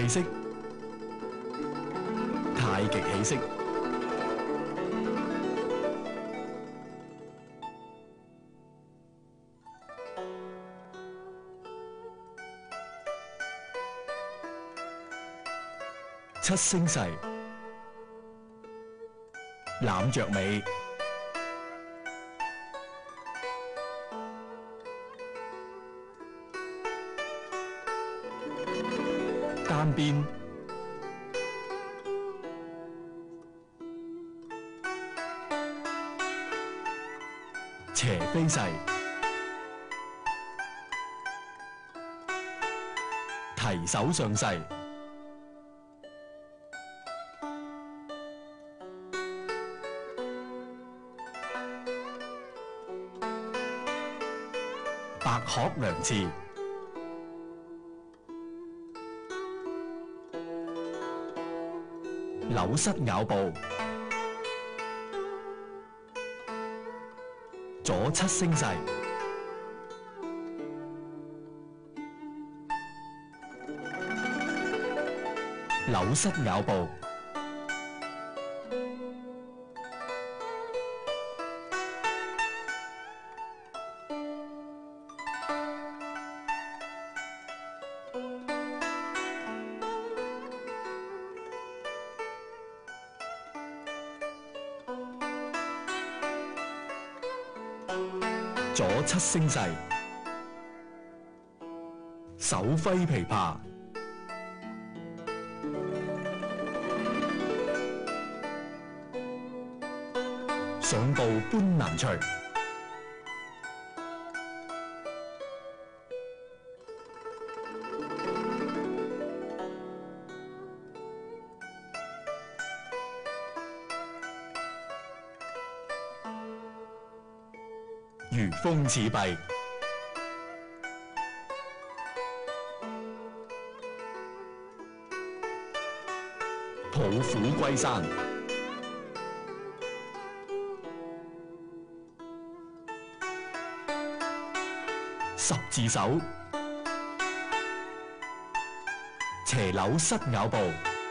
氣息，太極氣息。七星勢，攬着尾，單邊，斜飛勢，提手上勢。白鶴梁翅，扭膝咬步，左七星勢，扭膝咬步，左七星勢，手揮琵琶，上步搬南錘，如風似弊，抱虎歸山，十字手，斜扭膝咬步，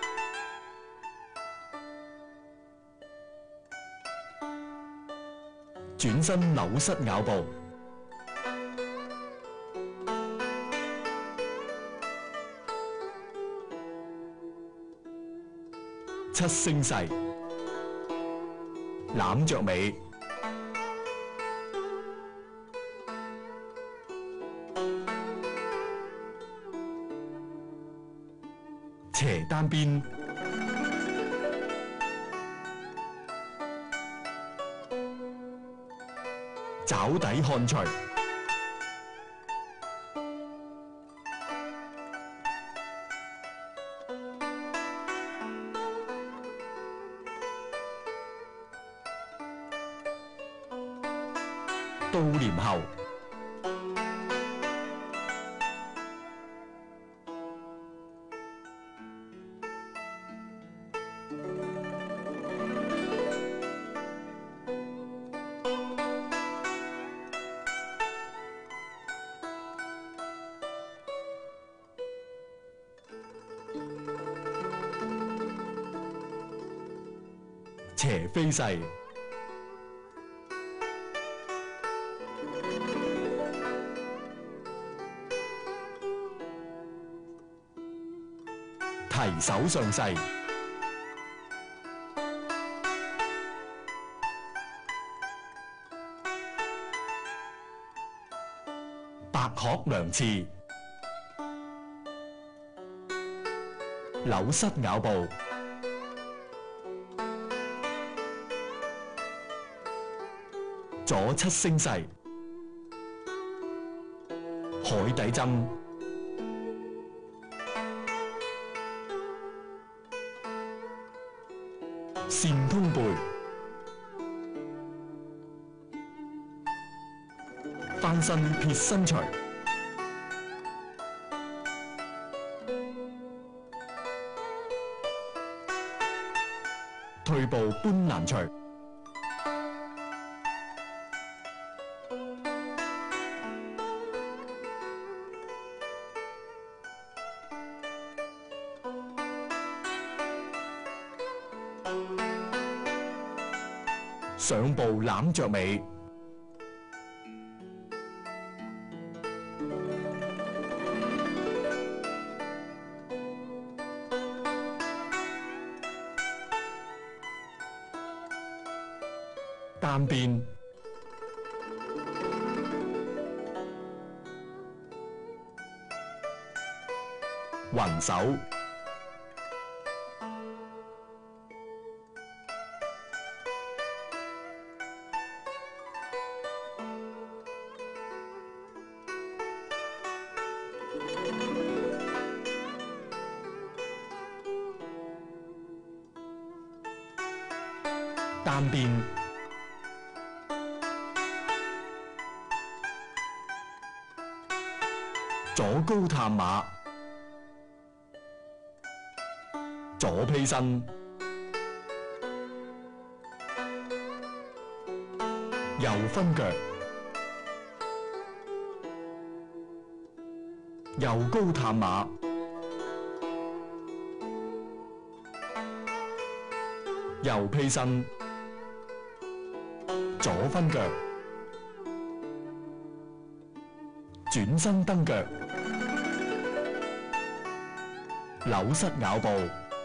轉身扭膝咬步，七星勢，攬着尾，斜單邊，爪底看除，倒廉後，斜飛勢，提手上勢，白鶴梁翅，扭膝咬步，左七星勢，海底針，線通背，翻身撇身錘，退步搬南錘， 上步攬着尾，單邊，雲手，單邊，左高探馬，左披身，右分腳，右高探馬，右披身，左分腳，轉身蹬腳，扭膝咬步，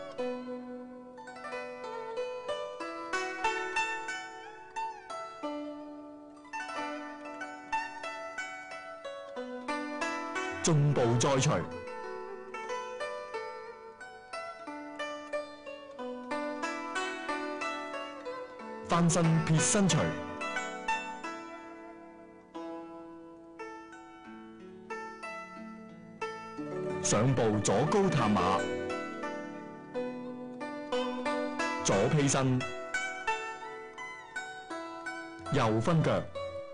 進步再隨，翻身撇身隨，上步左高探馬，左披身，右分腳，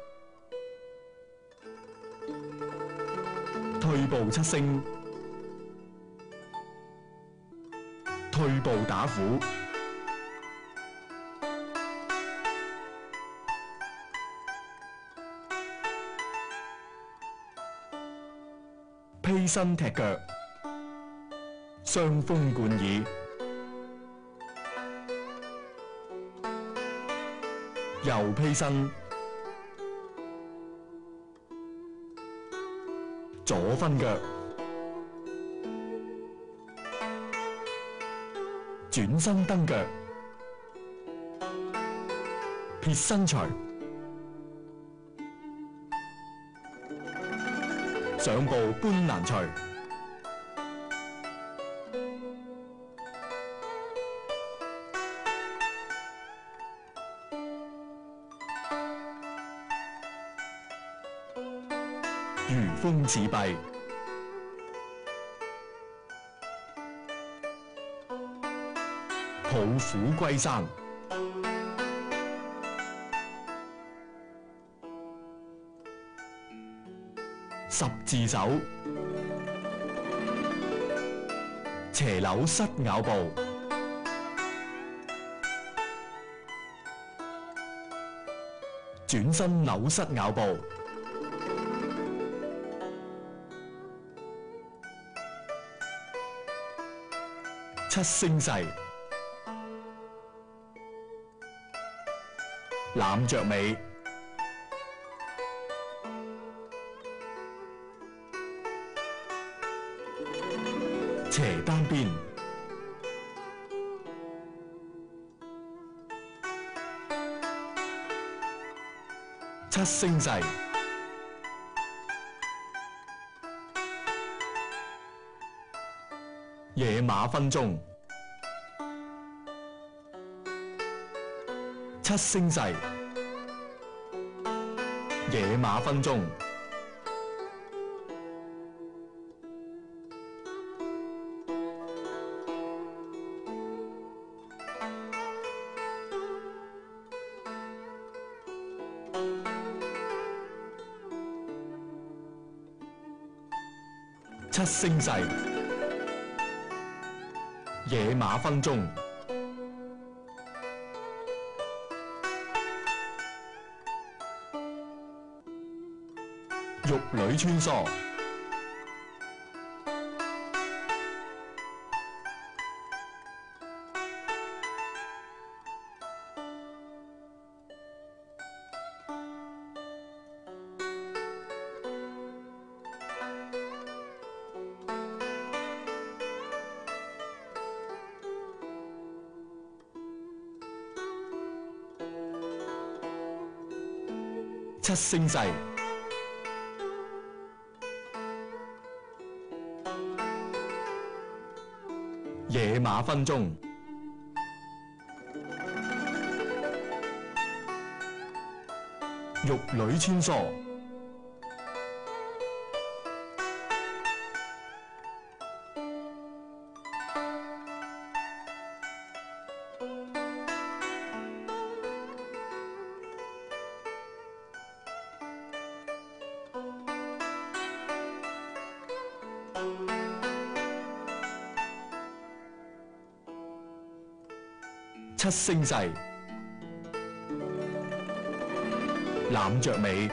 退步七星，退步打虎，披身踢腳，雙風貫耳，右披身，左分腳，轉身蹬腳，撇身隨，上步搬攔隨，如風似弊，抱虎歸山，十字手，斜扭膝咬步，轉身扭膝咬步，七星勢，攬着尾，斜單邊，七星勢，野馬分鬃，七星勢，野馬分鬃，七星勢，野馬分鬃，玉女穿梭， 七星制，野馬分鬃，玉女穿梭，七星制，攬着尾，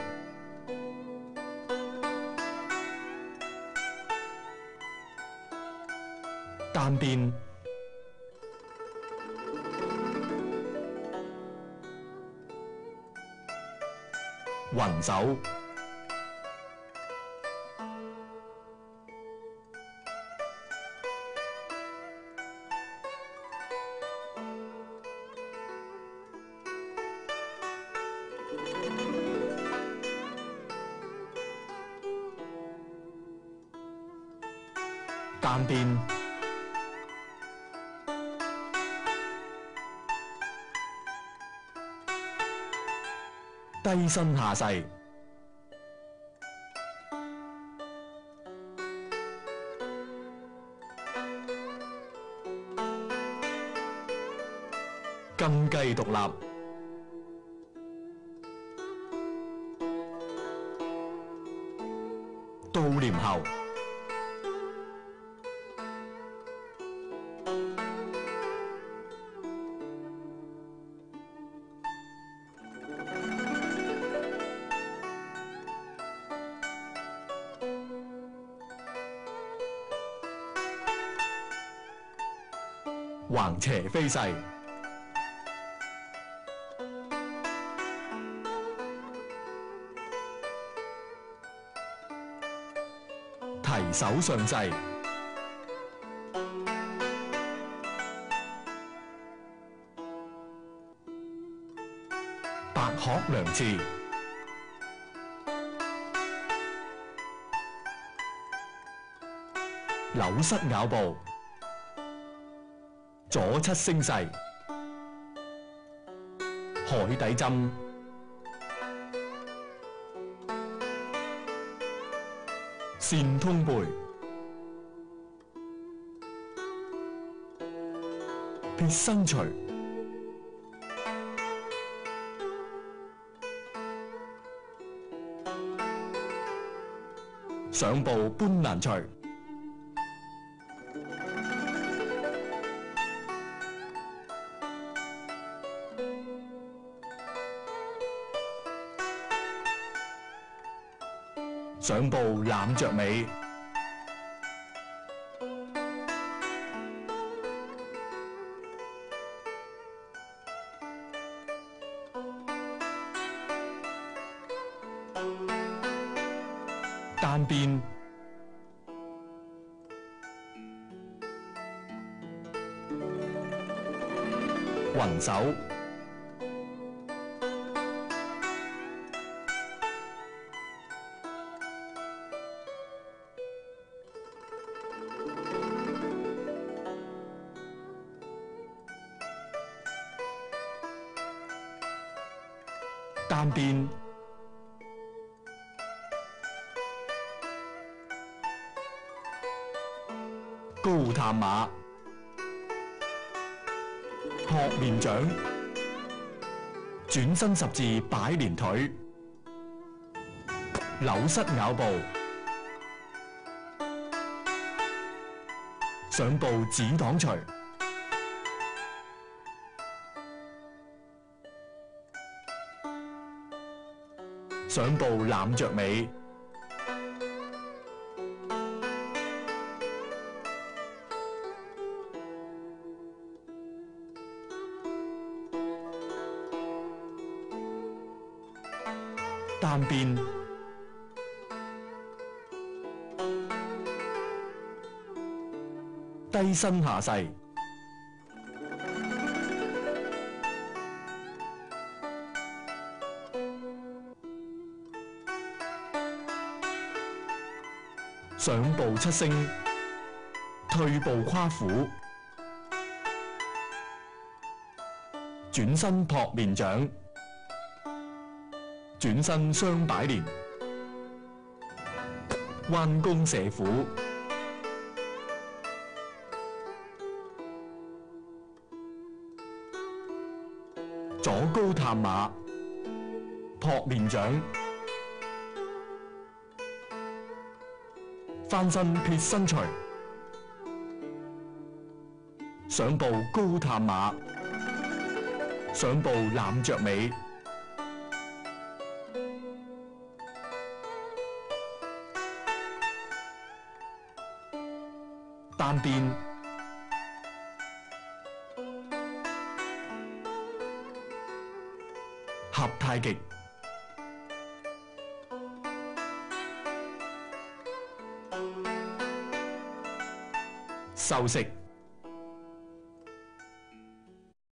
單邊，雲手，單邊，低身下勢，金雞獨立，倒廉後，橫斜飛勢，提手上勢，白鶴涼翅，扭膝咬步，左七星勢，海底針，線通背，撇身捶，上步搬難捶，上步攬着尾，單邊，雲手，單邊，高探馬，撲面掌，轉身十字擺連腿，扭膝咬步，上步指擋捶，上步攬着尾，單邊，低身下勢， 上步七星，退步夸虎，轉身撲面掌，轉身雙擺連，彎弓射虎，左高探馬，撲面掌，翻身撇身錘，上步高探馬，上步攬着尾，單邊，合太極，收式。